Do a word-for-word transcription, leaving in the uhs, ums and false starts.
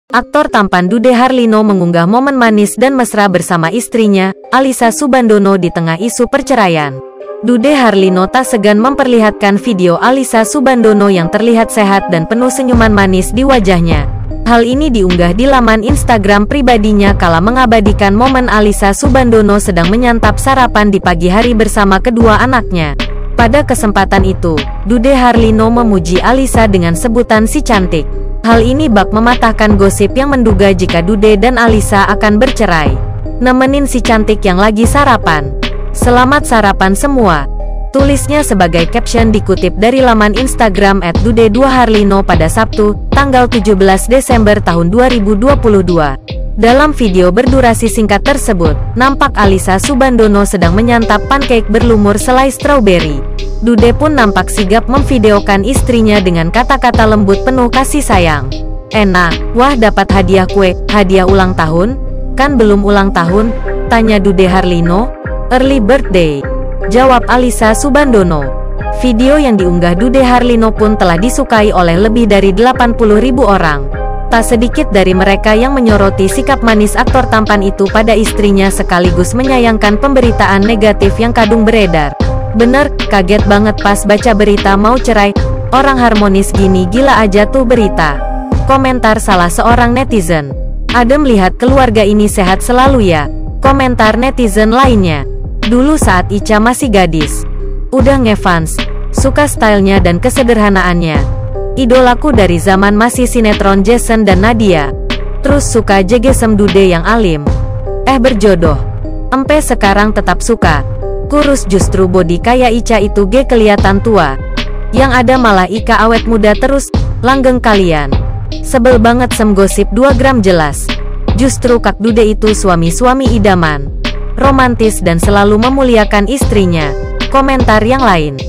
Aktor tampan Dude Harlino mengunggah momen manis dan mesra bersama istrinya, Alyssa Soebandono di tengah isu perceraian. Dude Harlino tak segan memperlihatkan video Alyssa Soebandono yang terlihat sehat dan penuh senyuman manis di wajahnya. Hal ini diunggah di laman Instagram pribadinya kala mengabadikan momen Alyssa Soebandono sedang menyantap sarapan di pagi hari bersama kedua anaknya. Pada kesempatan itu, Dude Harlino memuji Alyssa dengan sebutan si cantik. Hal ini bak mematahkan gosip yang menduga jika Dude dan Alyssa akan bercerai. Nemenin si cantik yang lagi sarapan. Selamat sarapan semua. Tulisnya sebagai caption dikutip dari laman Instagram et dude dua harlino pada Sabtu, tanggal tujuh belas Desember tahun dua ribu dua puluh dua. Dalam video berdurasi singkat tersebut, nampak Alyssa Soebandono sedang menyantap pancake berlumur selai strawberry. Dude pun nampak sigap memvideokan istrinya dengan kata-kata lembut penuh kasih sayang. "Enak, wah dapat hadiah kue, hadiah ulang tahun? Kan belum ulang tahun?" tanya Dude Harlino. "Early birthday," jawab Alyssa Soebandono. Video yang diunggah Dude Harlino pun telah disukai oleh lebih dari delapan puluh ribu orang. Tak sedikit dari mereka yang menyoroti sikap manis aktor tampan itu pada istrinya sekaligus menyayangkan pemberitaan negatif yang kadung beredar. "Bener, kaget banget pas baca berita mau cerai. Orang harmonis gini gila aja tuh berita," komentar salah seorang netizen. "Adem lihat keluarga ini sehat selalu ya," komentar netizen lainnya. "Dulu saat Ica masih gadis, udah ngefans, suka stylenya dan kesederhanaannya. Idolaku dari zaman masih sinetron Jason dan Nadia. Terus suka J G Sem Dude yang alim. Eh berjodoh, empe sekarang tetap suka. Kurus justru body kayak Ica itu ge kelihatan tua. Yang ada malah Ika awet muda terus, langgeng kalian. Sebel banget sem gosip dua gram jelas. Justru Kak Dude itu suami-suami idaman, romantis dan selalu memuliakan istrinya," komentar yang lain.